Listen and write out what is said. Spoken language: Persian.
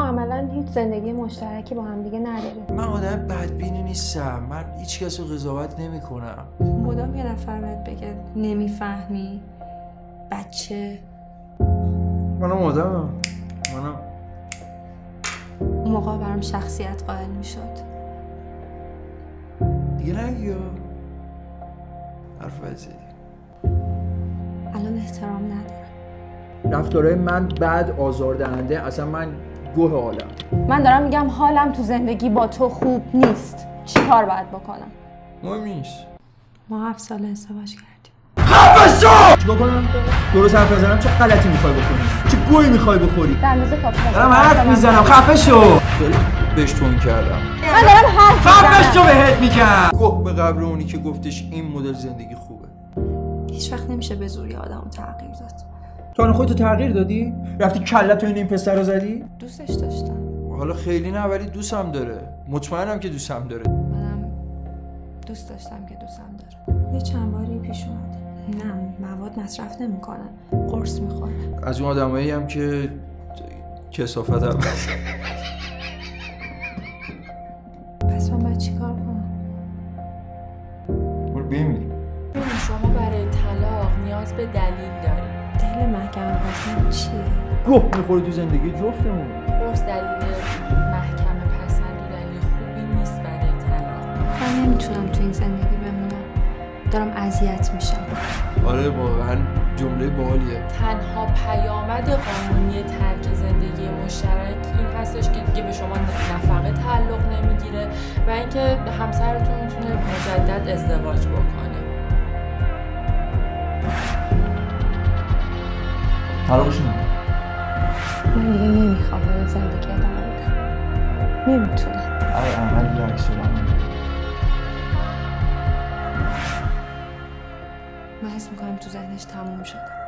عملا هیچ زندگی مشترکی با هم دیگه نداریم. من آدم بدبینی نیستم، من هیچ کس رو قضاوت نمی کنم. مدام یه نفر بهت بگه نمیفهمی بچه. منم آدمم. اون موقع برام شخصیت قائل میشد. دیگه نگیا حرف بزنی. الان احترام ندارم. رفتارهای من بد، آزاردهنده، اصلا من گوه حالم. من دارم میگم حالم تو زندگی با تو خوب نیست. چی کار باید بکنم؟ مهم نیست. ما 7 سال ازدواج کردیم. خفه شو! چیکار کنم؟ درست حرف بزنم چه غلطی میخوای بکنی؟ چه گویی میخوای بخوری؟ به اندازه کافی دارم حرف میزنم. خفه شو! بهش تون کردم. من دارم حرف میزنم. خفه شو بهت میگم. گفت به قبر اونی که گفتش این مدل زندگی خوبه. هیچ وقت نمیشه به زوری آدمو تغییر داد. تو الان خودتو تغییر دادی؟ رفتی کله‌تو این پسر رو زدی؟ دوستش داشتم. حالا خیلی نه ولی دوستم داره. مطمئنم که دوستم داره. منم دوست داشتم که دوستم داره. یه چند باری پیش اومد. نه مواد مصرف نمیکنه. قرص میخوره. از اون آدمایی هم که کثافت هم. پس من باید چیکار کنم؟ برو بمیر. شما برای طلاق نیاز به دلیل دارید. دلیل محکمه پسند چیه؟ گوه میخوری تو زندگی جفتمون. درست دلیل محکمه پسندی دلیل خوبی نیست برای طلاق. من نمیتونم تو این زندگی بمونم. دارم اذیت میشم. آره واقعا جمله باحالیه. تنها پیامد قانونی ترک زندگی مشترک این هستش که دیگه به شما نفقه تعلق نمیگیره و اینکه همسرتون میتونه مجدد ازدواج بکنه. طلاقش من دیگه نمیخوام این زندگی ادامه بدم. نمیتونم. عمل یه عکس من حس میکنم تو ذهنش تموم شده.